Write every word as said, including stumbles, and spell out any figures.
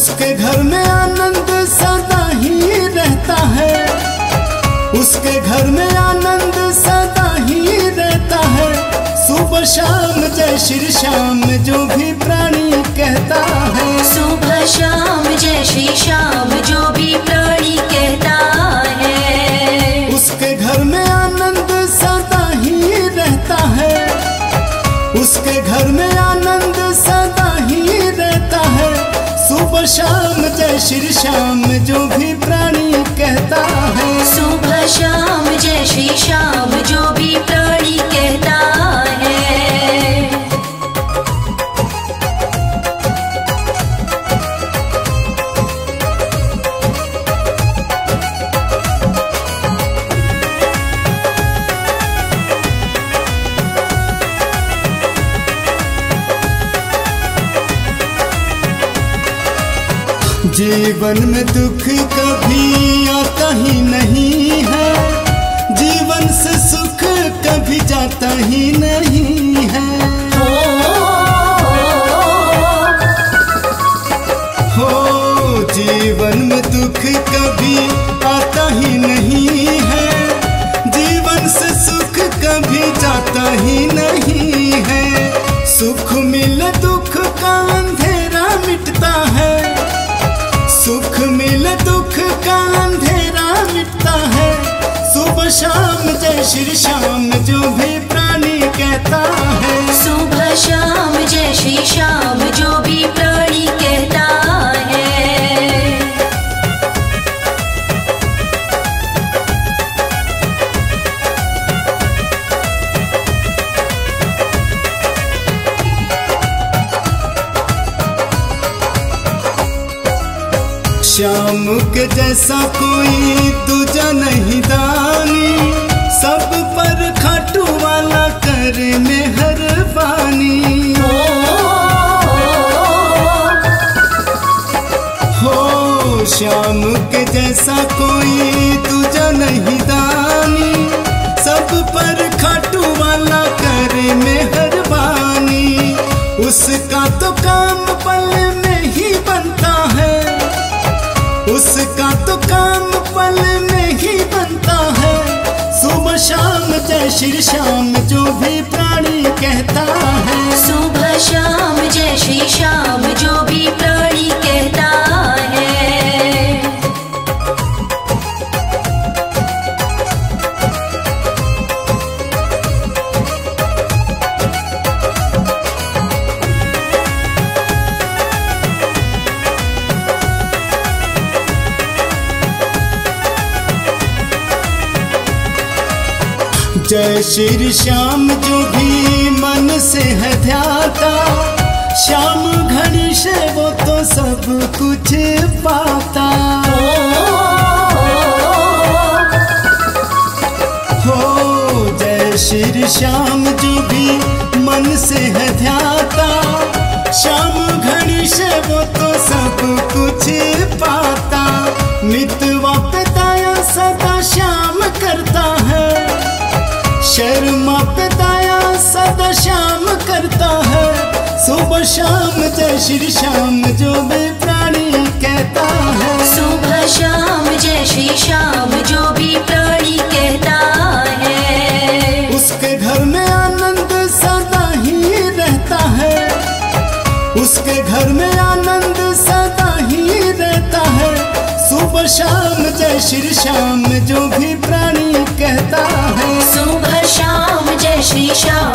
उसके घर में आनंद सदा ही रहता है, उसके घर में आनंद सदा ही रहता है। सुबह शाम जय श्री श्याम जो भी प्राणी कहता है, सुबह शाम जय श्री श्याम जो भी प्राणी कहता है। उसके घर में आनंद सदा ही रहता है, उसके घर में आनंद सदा ही रहता है। सुबह शाम जय श्री श्याम जो भी प्राणी कहता है, सुबह शाम जय श्री श्याम जो भी प्राणी कहता है। जीवन में दुख कभी आता ही नहीं है, जीवन से सुख कभी जाता ही नहीं है। हो जीवन में दुख कभी आता ही नहीं है, जीवन से सुख कभी जाता ही नहीं है। सुख मिले दुख का अंधेरा मिटता है, सुख मिले दुख का अंधेरा मिटता है। सुबह शाम जय श्री श्याम जो भी प्राणी कहता है, सुबह शाम जय श्री श्याम जो भी प्राणी कहता है। श्याम के जैसा कोई दूजा नहीं दानी, सब पर खाटू वाला करे मेहरबानी। हो श्याम के जैसा कोई दूजा नहीं दानी, सब पर खाटू वाला करे मेहरबानी। उसका तो काम पल में ही बनता है, उसका तो काम पल में ही बनता है। सुबह शाम जय श्री श्याम जो भी प्राणी कहता है, सुबह शाम जय श्री श्याम जो भी प्राणी कहता है। जय श्री श्याम जो भी मन से है ध्याता, श्याम घड़ी से वो तो सब कुछ पाता। हो जय श्री श्याम जो भी मन से है ध्याता, श्याम घड़ी से वो तो सब कुछ पाता। मितवा पे दया सदा श्याम करता है, शर्मा पे दया सदा श्याम करता है। सुबह शाम जय श्री श्याम जो भी प्राणी कहता है, सुबह शाम जय श्री श्याम जो भी प्राणी कहता है। उसके घर में आनंद सदा ही रहता है, उसके घर में आनंद सदा ही रहता है। सुबह शाम जय श्री श्याम जो भी प्राणी कहता है, सुबह शाम जय श्री श्याम